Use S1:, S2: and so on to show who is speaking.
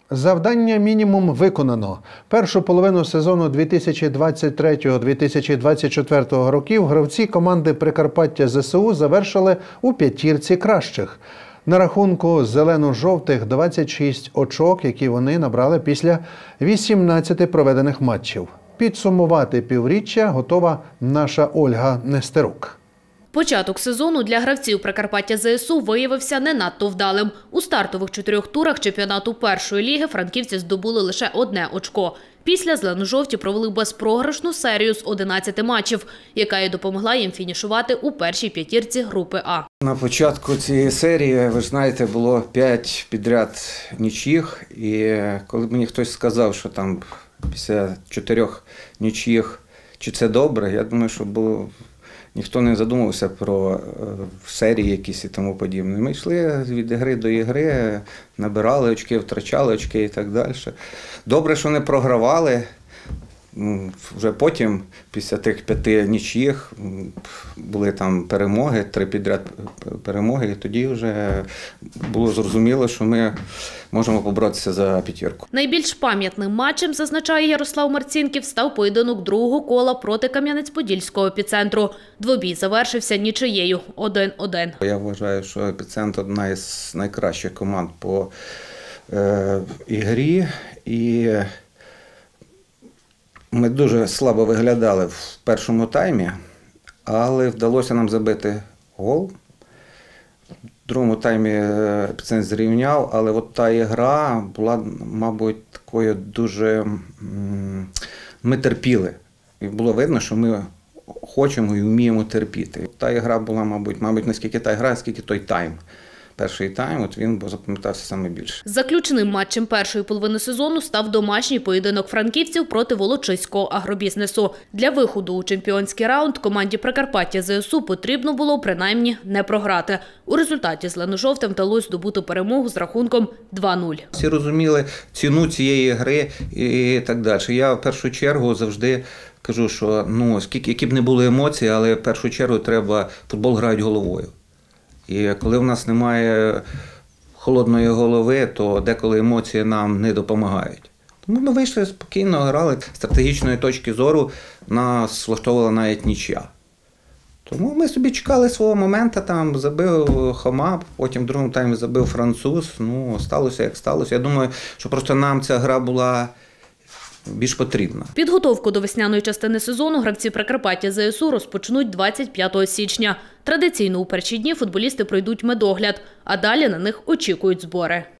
S1: Завдання мінімум виконано. Першу половину сезону 2023-2024 років гравці команди Прикарпаття ЗСУ завершили у п'ятірці кращих. На рахунку зелено-жовтих 26 очок, які вони набрали після 18 проведених матчів. Підсумувати півріччя готова наша Ольга Нестерук.
S2: Початок сезону для гравців Прикарпаття ЗСУ виявився не надто вдалим. У стартових 4 турах чемпіонату першої ліги франківці здобули лише 1 очко. Після зелено-жовті провели безпрограшну серію з 11 матчів, яка і допомогла їм фінішувати у першій п'ятірці групи А.
S3: На початку цієї серії, ви ж знаєте, було 5 підряд нічиїх. І коли мені хтось сказав, що там після 4 нічиїх, чи це добре, я думаю, що було... Ніхто не задумався про серії якісь і тому подібне. Ми йшли від ігри до ігри, набирали очки, втрачали очки і так далі. Добре, що не програвали. Вже потім, після тих 5 нічиїх, були там перемоги, 3 підряд перемоги, і тоді вже було зрозуміло, що ми можемо поборотися за п'ятірку.
S2: Найбільш пам'ятним матчем, зазначає Ярослав Марцінків, став поєдинок другого кола проти Кам'янець-Подільського «Епіцентру». Двобій завершився нічиєю 1-1.
S3: Я вважаю, що «Епіцентр» – одна із найкращих команд по ігрі. І ми дуже слабо виглядали в першому таймі, але вдалося нам забити гол. В другому таймі «Епіцентр» зрівняв, але от та ігра була, мабуть, такою дуже... Ми терпіли. І було видно, що ми хочемо і вміємо терпіти. Та ігра була, мабуть, не скільки та ігра, а скільки той тайм. Перший тайм, от він запам'ятався саме більше.
S2: Заключним матчем першої половини сезону став домашній поєдинок франківців проти Волочиського агробізнесу. Для виходу у чемпіонський раунд команді Прикарпаття ЗСУ потрібно було принаймні не програти. У результаті зелено-жовтим вдалося здобути перемогу з рахунком 2-0.
S3: Всі розуміли ціну цієї гри і так далі. Я в першу чергу завжди кажу, що які б не були емоції, але в першу чергу треба футбол грають головою. І коли в нас немає холодної голови, то деколи емоції нам не допомагають. Тому ми вийшли спокійно, грали. З стратегічної точки зору нас влаштовувала навіть нічия. Тому ми собі чекали свого моменту, там забив Хома, потім в другому таймі забив француз. Сталося як сталося. Я думаю, що просто нам ця гра була більш потрібна.
S2: Підготовку до весняної частини сезону гравці Прикарпаття ЗСУ розпочнуть 25 січня. Традиційно у перші дні футболісти пройдуть медогляд, а далі на них очікують збори.